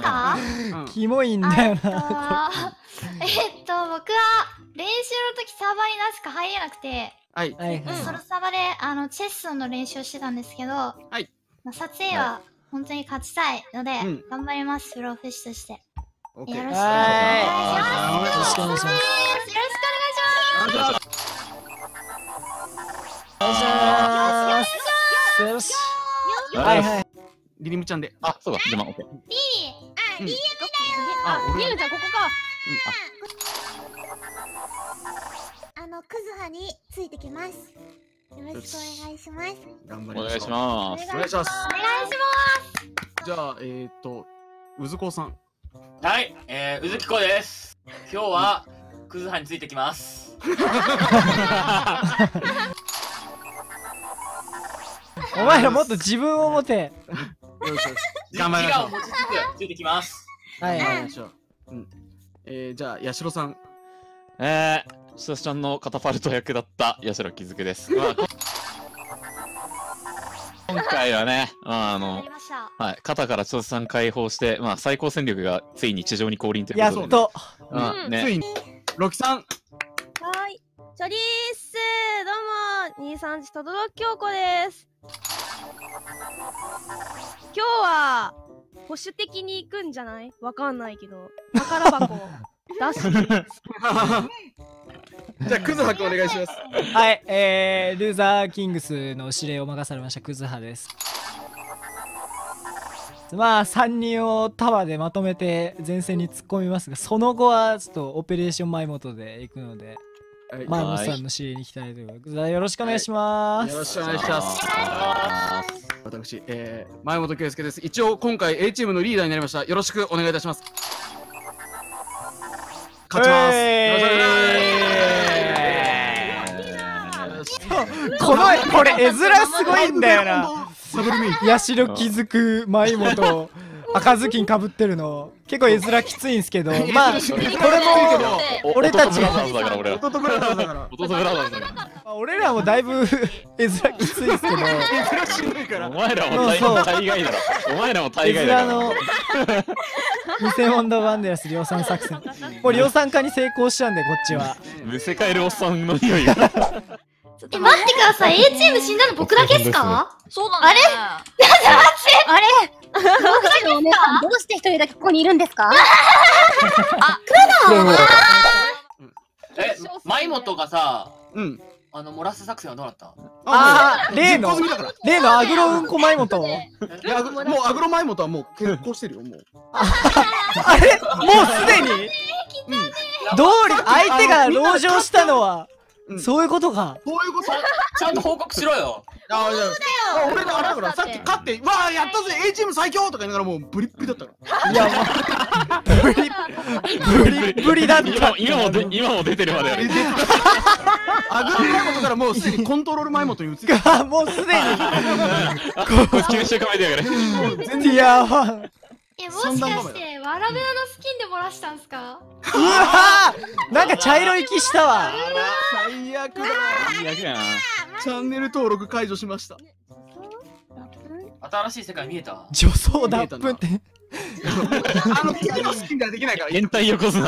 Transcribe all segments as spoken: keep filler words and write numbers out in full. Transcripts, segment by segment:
か？ キモいんだよな。 えっと、僕は練習の時サーバーになぜか入れなくて、 はい。 はいはい。 そのサーバーであのチェスの練習をしてたんですけど、 はい。 まあ、撮影は本当に勝ちたいので、 うん、 頑張ります、プロフェッシとして。よろしくお願いします。 よろしくお願いします。 よろしくお願いします。 お願いします。よし。はいはい。 リリムちゃんで。 あ、そうだ。じゃあ、オッケー。 リリー、あ、リリーだよ。 あ、 リリーちゃんここか。 あのクズハについてきます。よろしくお願いします。 頑張りお願いします。 お願いします。 お願いします。 じゃあ、えっと、うずこさん。 はい、えー、うずきこです。今日はクズハについてきます。 お前らもっと自分を持て。 よしよし。頑張りましょう。 自我を持ちつつついてきます。 はい頑張りましょう。うん。えー、じゃあ、やしろさん。 えー、しとしちゃんのカタパルト役だった八代気づくです。まあ、今回はね、まあ、あの、はい、肩からしとしさん解放して、まあ、最高戦力がついに地上に降臨ということで、ね。 やっと。 うん、ね。 ついに、ロキさん。 はい。チョリーッスー、どうも、にさんじとどろきょうこです。今日は、保守的に行くんじゃない？わかんないけど、宝箱出す。 じゃあ、クズハくんお願いします。 はい、えー、ルーザーキングスの指令を任されましたクズハです。まあさんにんを束でまとめて前線に突っ込みますが、その後はちょっとオペレーション前元で行くので、 はい、 マーモスさんの指令に行きたいと思います。よろしくお願いします。 よろしくお願いします。私、えー、前本圭介です。一応今回 A チームのリーダーになりました。よろしくお願いいたします。勝ちます。よろしくお願いします。 このこれ絵面すごいんだよな。 サブルミヤシロ気づく舞本赤ずきんかぶってるの結構絵面きついんすけど、まあこれも俺たち弟ブラザーズだから俺ら。 弟ブラザーズだから。 弟ブラザーズだから。 俺らもだいぶ絵面きついんすけど、 絵面しんどいからお前らも大大概だろ。お前らも大概だ絵面の偽モンドバンデラス量産作戦、もう量産化に成功したんでこっちは。 むせ返るおっさんの匂いが。 え、待ってください。A チーム死んだの僕だけっすか？ そうだね。 あれ？あれ？ 僕たちのお姉さん、どうして一人だけここにいるんですか？ あ、クえ、舞本がさ、 うん。 あの、漏らす作戦はどうなった？ あー、例の例のアグロうんこ舞本。 いや、もうアグロ舞本はもう結婚してるよ、もう。 あれもうすでにどうり相手が籠城したのはそういうことか。 そういうこと。 ちゃんと報告しろよ。 ああ、いや、俺があれだから、さっき勝って、わあ、やったぜ、A チーム最強とか言いながら、もうブリッブリだったから。 いや、もうブリブリブリだった。 今もで今も出てるまである。 アグロ前本からもうすでにコントロール前本に移って。 あ、もうすでに。 こっちにして構えてやがれ。 全然やばい。 え、もしかしてわらべらのスキンで漏らしたんすか？ うわー、なんか茶色い気したわ。 最悪だ。 最悪やな。 チャンネル登録解除しました。 新しい世界見えた。 女装脱粉って。 あの次のスキンではできないから。 変態よこすな。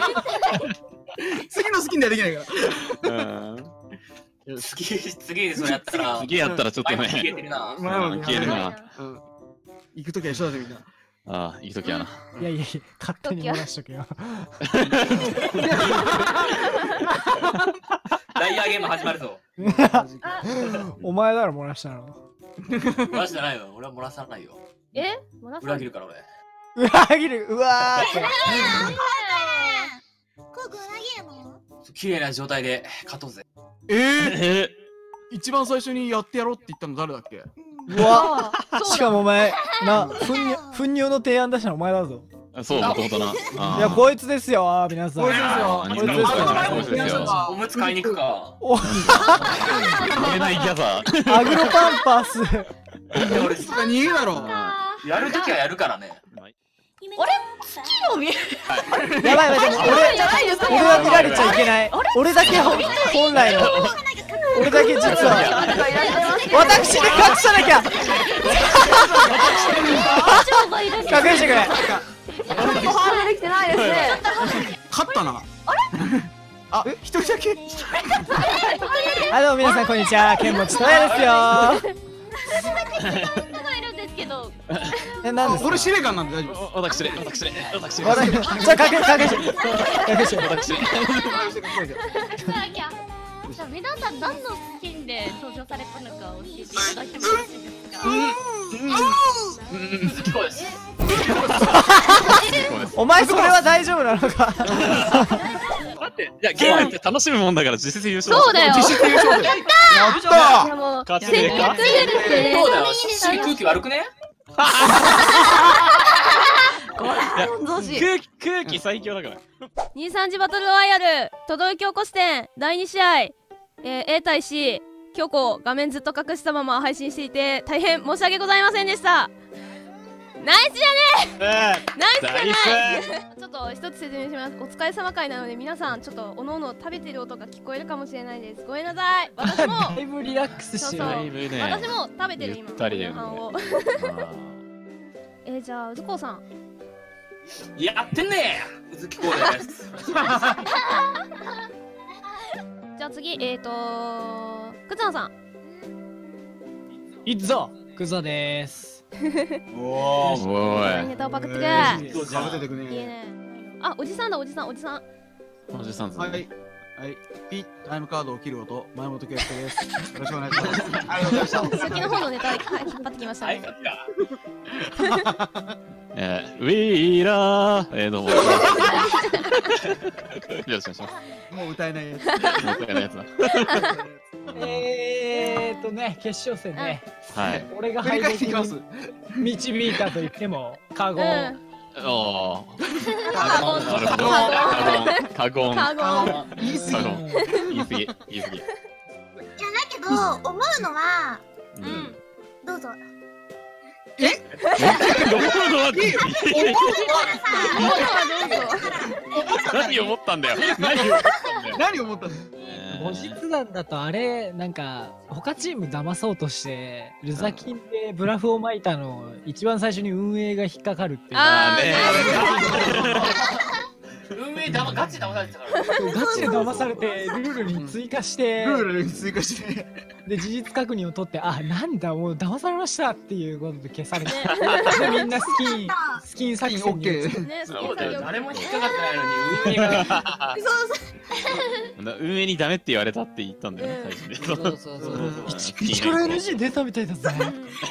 次のスキンではできないから。 次、次でそれやったら。 次やったらちょっとね。 消えてるな。 消えるな。 行くときは一緒だぜみんな。 ああ、いいときやな。 いやいや、勝手に漏らしとけよ。 ダイヤーゲーム始まるぞ。 お前だろ漏らしたの。 漏らしてないよ。俺は漏らさないよ。 え？漏らさない。 裏切るから俺。 裏切る。うわー。 ここ裏切るの？ 綺麗な状態で勝とうぜ。 ええ。一番最初にやってやろうって言ったの誰だっけ？ うわ、しかもお前な、糞尿糞尿の提案出したのお前だぞ。 そう、もともとな。 いや、こいつですよ、皆さん。 こいつですよ。 こいつですよ。 おむつ買いに行くか。 逃げないギャザー。 アグロパンパス。 俺、それ逃げだろ。 やるときはやるからね。 俺月を見る。 やばいやばい、でも俺、俺は見られちゃいけない。俺だけ本来の。俺だけ実は私で隠さなきゃ。隠してくれ。 反応できてないですね。 勝ったな。あれ？あ、一人だけ。 あ、どうも皆さんこんにちは、ケンモチとやですよ。え、なんですか。 俺司令官なんで大丈夫です。 私で、私で、私で。 じゃあ、かけ、かけ、かけ、 私で。 じゃあ皆さん何のスキンで登場されたのか教えていただいてもよろしいですか。 うん、鈴木こうです。 お前それは大丈夫なのか。 待って、いやゲームって楽しむもんだから実質優勝。 そうだよ。 実質優勝だよ。やったでも勝ちでか。 そうだよ。し空気悪くね？ 空気空気最強だから。 にじゅうさんじバトルロワイヤル轟き起こし展だいに試合、えー、A 対 C 京子画面ずっと隠したまま配信していて大変申し訳ございませんでした。ナイスじゃねえ、ナイスじゃないちょっと一つ説明します。お疲れ様会なので皆さんちょっとおのおの食べてる音が聞こえるかもしれないです。ごめんなさい。私もだいぶリラックスしてる。 そうそうだいぶね私も食べてる今ゆったりだよねご飯をえー、じゃあうずこうさんやってんねー。鈴木こうです。 じゃあ次えーとーくつなさんいっぞ、クゾです。 おすごい。 ネタをパクってくかぶせてくいいね。 ね。あ、おじさんだおじさんおじさんおじさんず。 はい。はい。ピタイムカードを切る音、前本圭介です。よろしくお願いします。ありがとうございました。 先の方のネタ引っ張ってきましたね。 えー、ウィーラー、えー、どうも。よろしくお願いします。 もう歌えないやつ。 もうこれのやつだ。 えーとね、決勝戦ね。 はい。 俺が振り返っていきます。 導いたと言っても過言。 うんおー。 カゴンなるほど。カゴン。カゴン。 カゴン言い過カゴン。言い過ぎ。言い過ぎ。 いやだけど思うのはうん。 どうぞ。 どうの何思ったんだよ。何思ったんだよ。 何思ったの？ 後日談だとあれなんか他チーム騙そうとしてルザキンでブラフを巻いたのを一番最初に運営が引っかかるっていう。 あーね運営だまガチ騙されてたから。 ガチで騙されてルールに追加してルールに追加して。 で事実確認を取ってあなんだもう騙されましたっていうことで消されてでみんなスキンスキン作戦に移ってね、 そうだよ。誰も引っかかってないのに運営が。 運営にダメって言われたって言ったんだよね、最初に。 そうそうそう一から エヌジー 出たみたいだぜ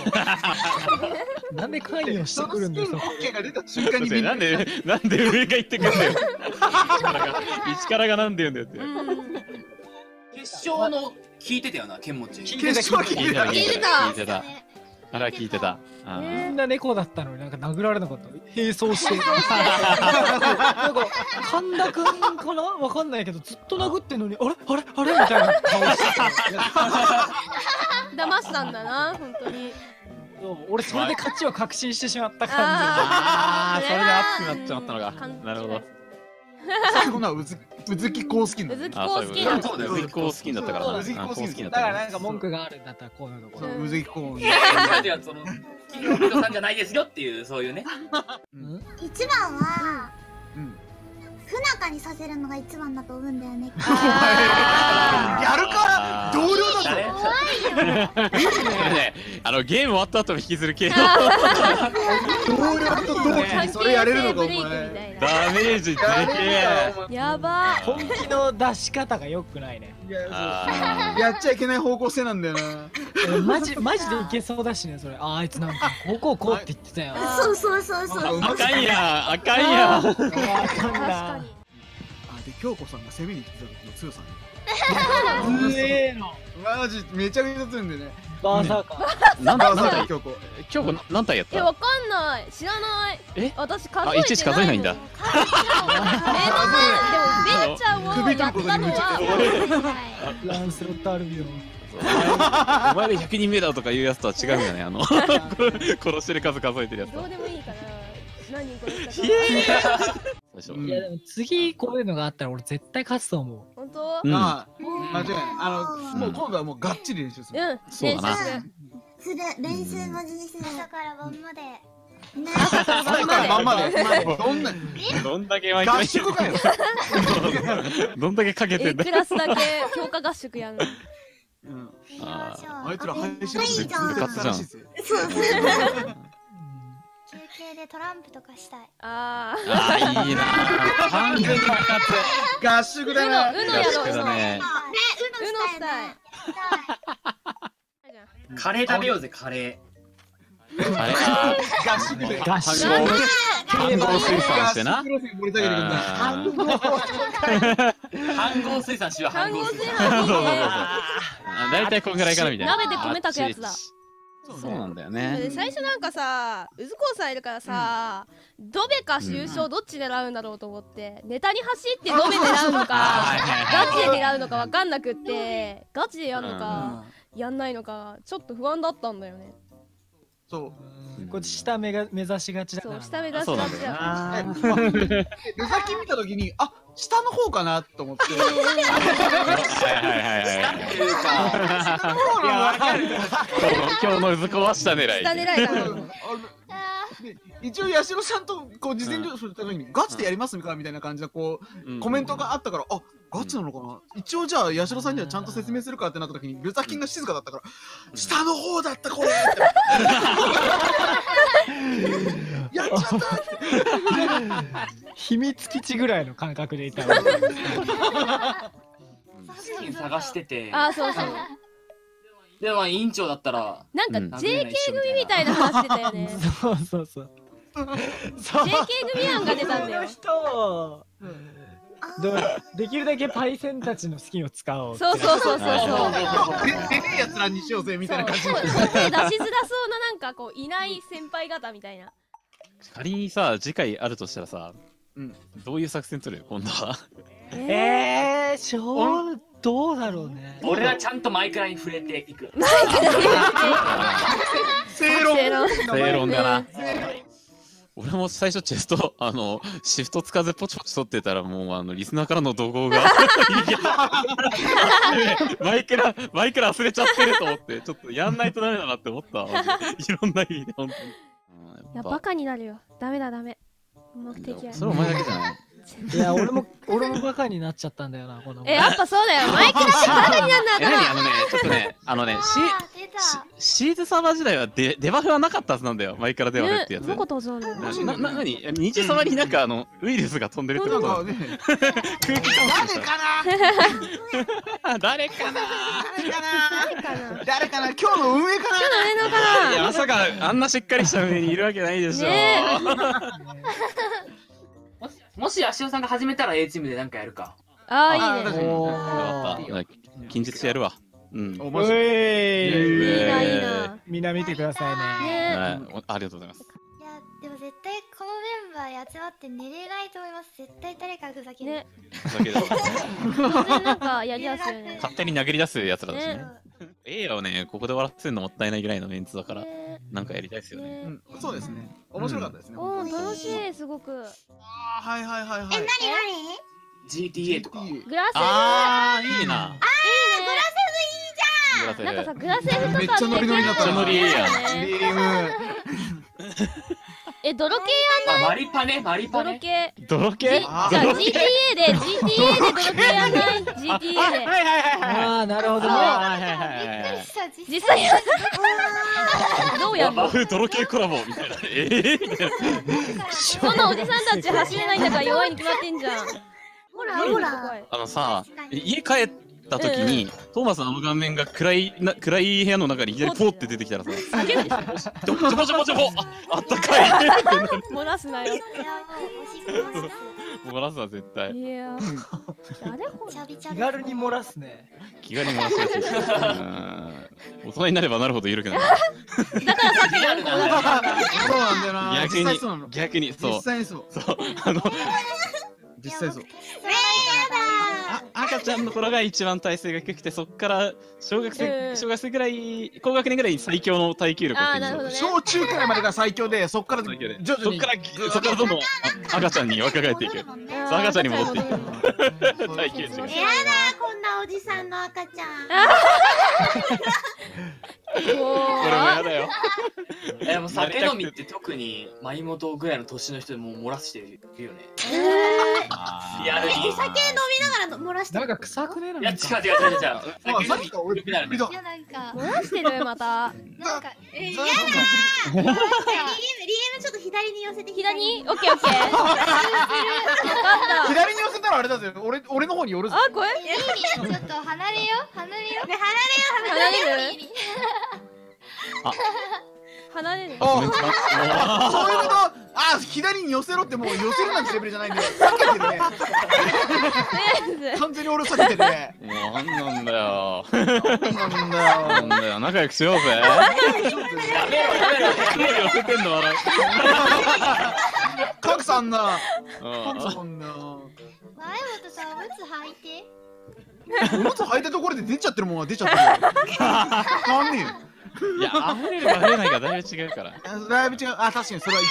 なんで関与してくるんだよ。 オッケーが出た瞬間にみんななんで、なんで運営が言ってくんだよ。一からがなんで言うんだよって。 決勝の聞いてたよな、剣持ち。 決勝聞いてた。 聞いてた。聞いてた。あれは聞いてた。 みんな猫だったのになんか殴られなかった。並走してなんか神田くんかなわかんないけどずっと殴ってんのにあれあれあれみたいな顔して騙したんだな、本当に。 俺それで勝ちを確信してしまった感ああ、それで熱くなっちまったのか。なるほど。 最後のはうずうずきこう好きなの。 うずきこう好きなそうだよ。 うずきこう好きだったからな。 うずきこう好きじだからなんか文句があるんだったらこういうところうずきこう。 いやそのキングオブミドさんじゃないですよっていうそういうね。 一番はうん不仲にさせるのが一番だと思うんだよね。 やるから同僚だぞ。 ね、あのゲーム終わった後も引きずる系の同僚と同期にそれやれるのかお前。 ダメージでけやばー。 本気の出し方が良くないね。 いやあそうやっちゃいけない方向性なんだよな。 えマジマジでいけそうだしねそれ。ああいつなんかこうこうこうって言ってたよ。 そうそうそうそう。 あかんやあかんや確か確かに。 あで京子さんが攻めに来てた時の強さね。 に。うえーのマジめちゃめちゃ強いんでね。 バーサーカー。 なんだなんだ京子。 今日何体やっえ、 たわかんない。知らない。 え私数えてないもん。 あいちいち数えないんだ数えてない。でもベンちゃんをやったのは。 ランスロットアルビオン。 お前でひゃくにんめだとかいうやつとは違うんだねあの殺してる数数えてるやつどうでもいいかな。何人殺したか。 最初いやでも次こういうのがあったら俺絶対勝つと思う。 本当？ うんああ間違いない。あのもう今度はもうがっちり練習する。 うん。 そうだな練習する。 する練習文字にする。朝から晩までまんまで。どんなどんだけ巻いて合宿かよ。 どんだけかけてえんだクラスだけ強化合宿やんの。 ああいつら配信いいじゃん部活らしいぜ。 そうそう。 休憩でトランプとかしたい。 あーあーいいなー完全に分かっ合宿だうのな。 うのやろう合宿だねね、ううののししたたいい。 カレー食べようぜ、カレたあれ合宿で。 合宿飯合水産してな合宿路線盛り下げてくんだ。 あーー。飯合水産しよう、飯合水飯合水産。 産そうそうそうそうあ大体こんぐらいかなみたいな鍋で米炊くやつだ。 そうなんだよでね最初なんかさうずこさんいるからさ、ドベか優勝どっち狙うんだろうと思ってネタに走ってドベ狙うのかはいはいガチで狙うのか分かんなくってガチでやるのかやんないのかちょっと不安だったんだよね。 そう。 こっち下目が目指しがちだから。 そう下目指しそうなんだよがちだあールザキ見たときに、あ、下の方かなと思って。 はいはいはいはいっていうか、 いや、わかる。 今日のうずこは下狙い下狙いだな。 で一応八代さんとこう事前情報した時にガチでやりますかみたいな感じでこうコメントがあったから、あ、ガチなのかな、一応じゃあ八代さんにはちゃんと説明するかってなった時にルザキンが静かだったから、下の方だったこれってやっちゃった秘密基地ぐらいの感覚でいたわ。 資金探してて、 あーそうそうでも委員長だったら、 なんかうんジェーケー 組みたいな話してたよね。 そうそうそう。そうジェーケー 組案が出たんだよ。 人どうできるだけパイセンたちのスキンを使おうって。 そうそうそうそうそう。 ででねえやつらにしようぜみたいな感じそう手出しづらそうななんかこういない先輩方みたいな。 仮にさ次回あるとしたらさうんどういう作戦取る今度はえー、しょうどうだろうね。 俺はちゃんとマイクラに触れていく。 正論正論正論だな俺も最初チェストあのシフトつかずポチポチ取ってたらもうあのリスナーからの怒号がマイクラマイクラ忘れちゃってると思ってちょっとやんないとダメだなって思ったわマジでいろんな意味で本当にうんいやバカになるよ。ダメだダメ。目的や。 それお前だけじゃないいや俺も俺もバカになっちゃったんだよなこの前。 えやっぱそうだよ。マイクラってバカになんだえ、なにあのね、ちょっとね、あのね、シあー出た。 シシーズサーバー時代はデデバフはなかったはずなんだよ、マイクラデバフってやつ。 どことそうなんだよ。 な、な、なに二次様になんかあの、ウイルスが飛んでるってなんことかね空気感誰かな誰かな誰かな誰かな。 誰かな今日の運営かな今日の上のかいや、まさかあんなしっかりした上にいるわけないでしょ。 ねもしもし足尾さんが始めたら A チームでなんかやるか。 ああいいね。 あー確かにおわかった。近日やるわ。うん。 おもしろいおいいいないいな。 みんな見てくださいね。 ねはいおありがとうございます。 いや、でも絶対このメンバー集まって寝れないと思います。絶対誰かふざける。 ね。 ふざけだ当然なんかやりやすいよね。 勝手に殴り出すやつらだしねね。映画をね、ここで笑ってんのもったいないぐらいのメンツだから、 ねなんかやりたいですよね。 ねうんそうですね面白かったですねお本当にー楽しいすごく。 あーはいはいはいはいえ、なになにジーティーエー とか。 グラセあー、いいな。 フなんかさググラセフとかめっちゃノリノリになっためっちゃノリいいやんねリームえ泥系あ、マリパね、マリパね。 泥系。 泥じ系じゃあ ジーティーエー で ジーティーエー で泥系やんない ジーティーエー で。 はいはいはいはい。 ああなるほどね。 はいはいはいはいびっくりした。 実実際やどうやんの。 泥系コラボみたいな。ええみたいな。 そんなおじさんたち走れないんだから弱いに決まってんじゃん。 ほらほら。 あのさ、家帰った時に、トーマスのあの顔面が暗いな暗い部屋の中にいきなりポーって出てきたらさ、 叫ぶでしょ。 ちょぼちょぼちょぼちょぼ、ああったかい。 漏らすなよ。 いや、もうおしっこ漏ら漏らすわ絶対。 いやー。あれほす。ちゃびちゃび。 気軽に漏らすね。 気軽に漏らすやつです。うん大人になればなるほど緩くなる。 だからさっきのうんこ漏らしたんだ。 そうなんだよな逆に実際そうなの逆にそう実際にそうそうあの実際そうあ赤ちゃんの頃が一番耐性が低くてそっから小学う生ん小学生ぐらい高学年ぐらいに最強の耐久力を手にあーなるほどね。 小中くらいまでが最強でそっから徐最強で 々にそっからそっからどんどんあ赤ちゃんに若返っていく。 あーそう赤ちゃんに戻っていく赤ちゃんに戻っていく耐久値が。 やだこんなおじさんの赤ちゃん。 もやだよ。 え、もう酒飲みって特に舞本ぐらいの年の人でもう漏らしてるよね。リアルに。 酒飲みながら漏らしてなんか臭くねえな。 いや違う違う違う違う。酒飲み俺ってなるね。 いやなんか漏らしてるまた。 なんかえー、やだー。リエムリエムちょっと左に寄せて。 左にオッケーオッケー。分かった。 左に寄せたらあれだぜ。俺俺の方に寄るぞ。 あ、これ？ リーリーちょっと離れよ離れよ。 ね離れる？離れる。 あ、そういうこと。あ、左に寄せろってもう寄せるなんてレベルじゃないんだよ。避けてるね。完全に俺避けてるね。 もうなんなんだよ。 なんだよ。 なんだよ、仲良くしようぜ。 やめろやめろ。 寄せてんの笑格差あんな。 う。 格差あんな。 前本さんおむつ履いて。 おむつ履いたところで出ちゃってるもんは出ちゃってるよ。なんねいや、溢れるか溢れないかだいぶ違うから。 え。だいぶ違う。あ、確かにそれはいい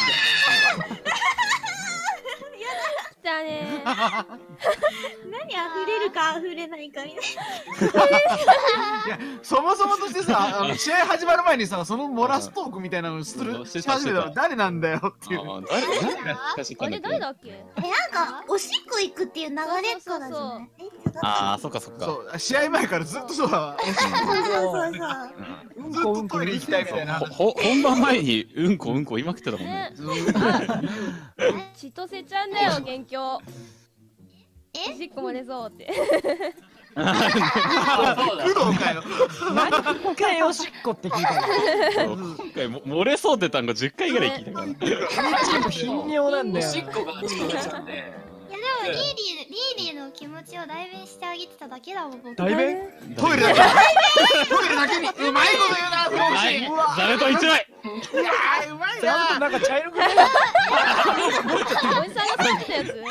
じゃあね。 何溢れるか溢れないかみたいいや、そもそもとしてさ、あの試合始まる前にさ、その漏らすトークみたいなのするし始めたら誰なんだよっていう。 あ、誰誰が確かあに。 れ誰だっけ？ な。え、なんかおしっこ行くっていう流れからじゃない？え、違う。 ああ、そっかそっか。 そう、試合前からずっとそうだわ。 そうそうそう。 ずっとトイレ行きたいみたいな。 ほほ本番前にうんこうんこ言いまくってたもんね。 ね。千歳ちゃんだよ元凶。 え？ おしっこ漏れそうって。 工藤かよ。 何回おしっこって聞いたの。 今回も漏れそうって単語じゅっかいぐらい聞いたから。 頻尿なんだよ。 おしっこがあっちこっちなんで。 いやでもリーリーリーリーの気持ちを代弁してあげてただけだもん僕。 代弁？ トイレだけ。トイレだけにうまいこと言うな、フローシー。うわザルト一枚。 うわー、うまいちゃんとな。 なんか茶色くね。 おじさんが食べたやつ？ すごい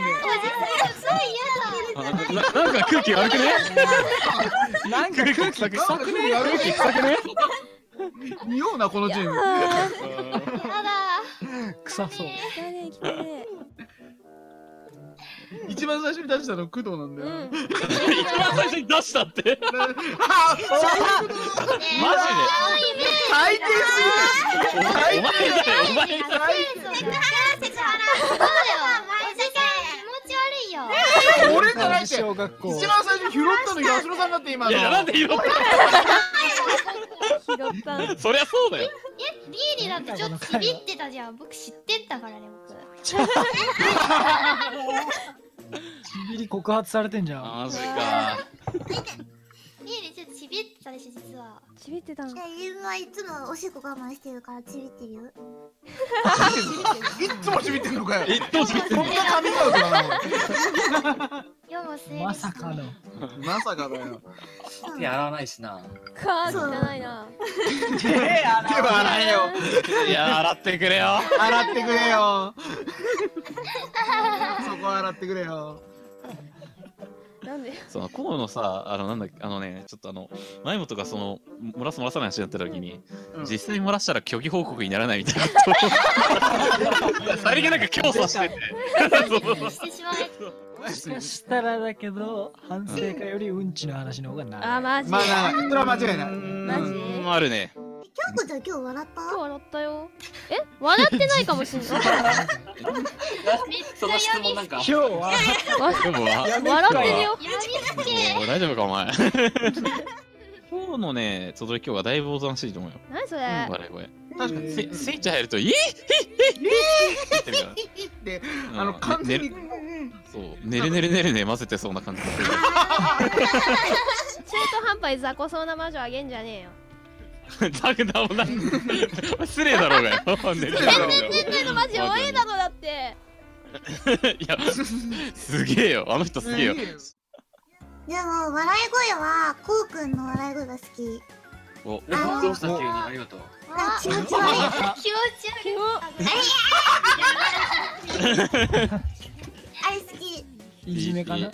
嫌だ。 ななんか空気悪くね？ なんか空気臭くね？ 空気臭くね？匂うなこのチーム。 やだ。 臭そう。 汚ね汚ね。 一番最初に出したの工藤なんだよ。 うん。 一番最初に出したって。 あ、そういうこと。 マジ最低すぎる。 で？お前だよ、お前だよ。 そうだよ。おじさん気持ち悪いよ。 俺じゃないって。 小学校。 一番最初に拾ったの八代さんだって今の。 いや、なんで拾っ拾った。 た？そりゃそうだよ。 え、リーリーだってちょっとちびってたじゃん。僕知ってたからね僕。 ちびり告発されてんじゃん。 マジか。 リーリーちょっとちびってたでしょ実は。 ちびってたの。 自分はいつもおしっこ我慢してるからちびってるよ。 いっつもちびってんのかよ。 一等地ってんの。 こんなカミングアウトだな。 世も末まさかの。 まさかだよ。 手洗わないしな。 カードじゃないな。 手は洗えよ。 いや、洗ってくれよ。 洗ってくれよ。そこ洗ってくれよ。 なんで？ その河野のさ、あのなんだっけ、あのね、ちょっとあの前本がその漏らす漏らさない話になった時に、 うん実際漏らしたら虚偽報告にならないみたいなことをさりげなく強化してて。 してしまえ。 もしかしたらだけど反省会よりうんちの話の方がな。 あ、マジ。 まあな、それは間違いない。 マジ？ うんあるね。 きょうこちゃん今日笑った？ 今日笑ったよ。え、笑ってないかもしれない。 その質問なんか今日はでもわ笑ってるよ。 おい大丈夫かお前。今日のね、そどり今日がだいぶおとなしいと思うよ。 何それ？ 笑い声。 確かに。 スイスイッチ入ると、イーヒッヒッヒッって言ってるから。 で、あの完全に。 そう、ねるねるねるね混ぜてそうな感じ。 中途半端に雑魚そうな魔女あげんじゃねえよ。 だけど、なん失礼だろうがよ。ねるねる天然天然のマジ多いだろだって。 いや、すげえよ。あの人すげえよ。 でも笑い声はこうくんの笑い声が好き。 お、 えどうした急にありがとう。 あ、気持ち悪い。 気持ち悪い。 あれ好き。 いじめかな。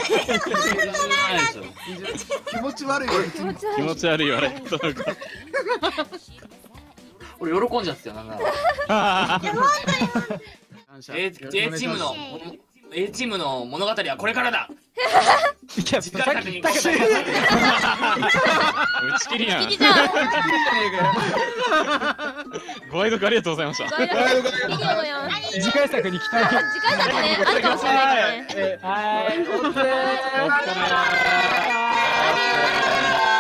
気持ち悪いよ。 気持ち悪い。 気持ち悪いよ、あれ。 俺喜んじゃってたよなんなら。A チームの A チームの物語はこれからだ。 や、さっき言ったけど。 打ち切りやん。 打ち切りじゃん。 ご愛読ありがとうございました。 ガイドピリオドやん。 次回作に期待。 次回作ね、あるかもしれないからね。 はい。 お疲れ。